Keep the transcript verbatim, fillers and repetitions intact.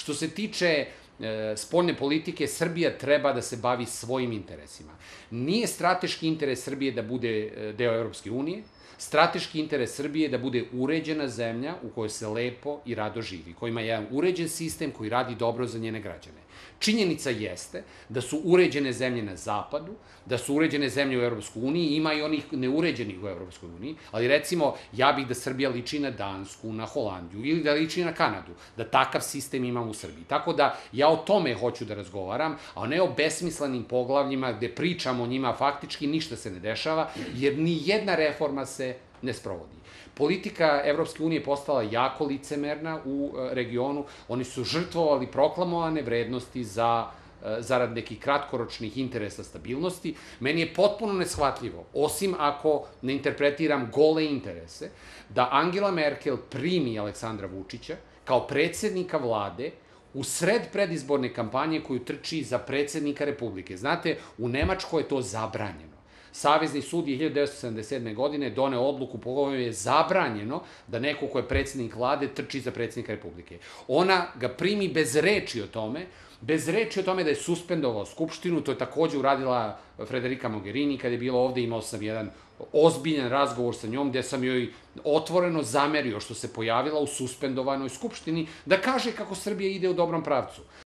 Što se tiče spoljne politike, Srbija treba da se bavi svojim interesima. Nije strateški interes Srbije da bude deo Evropske unije, strateški interes Srbije je da bude uređena zemlja u kojoj se lepo i rado živi, koja ima jedan uređen sistem koji radi dobro za njene građane. Činjenica jeste da su uređene zemlje na zapadu, da su uređene zemlje u Evropskoj uniji, ima i onih neuređenih u Evropskoj uniji, ali recimo ja bih da Srbija liči na Dansku, na Holandiju ili da liči na Kanadu, da takav sistem imamo u Srbiji. Tako da ja o tome hoću da razgovaram, a ne o besmislenim poglavljima gde pričamo o njima, faktički ništa se ne dešava, jer ni jedna reforma se ne sprovodi. Politika Evropske unije je postala jako licemerna u regionu. Oni su žrtvovali proklamovane vrednosti za zarad nekih kratkoročnih interesa stabilnosti. Meni je potpuno neshvatljivo, osim ako ne interpretiram gole interese, da Angela Merkel primi Aleksandra Vučića kao predsednika vlade u sred predizborne kampanje koju trči za predsednika Republike. Znate, u Nemačkoj je to zabranjeno. Savezni sud je hiljadu devetsto sedamdeset sedme. godine doneo odluku po kojoj je zabranjeno da neko ko je predsednik vlade trči za predsednika Republike. Ona ga primi bez reči o tome, bez reči o tome da je suspendovao Skupštinu, to je takođe uradila Frederica Mogherini, kada je bilo ovde, imao sam jedan ozbiljan razgovor sa njom, gde sam joj otvoreno zamerio što se pojavila u suspendovanoj Skupštini, da kaže kako Srbija ide u dobrom pravcu.